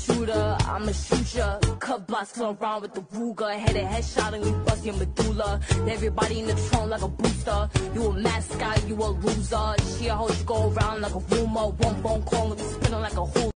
shooter, I'ma shoot ya. Cut blocks, come around with the Ruger. Head a headshot and you bust your medulla. Everybody in the trunk like a booster. You a mascot, you a loser. She a hoe, she go around like a rumor. One phone call, spinning like a hula.